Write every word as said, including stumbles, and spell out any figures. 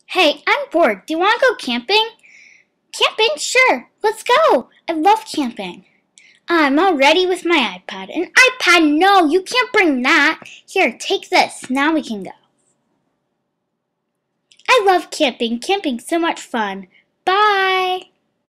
Hey, I'm bored. Do you want to go camping? Camping? Sure. Let's go. I love camping. I'm all ready with my iPad. An iPad? No, you can't bring that. Here, take this. Now we can go. I love camping. Camping's so much fun.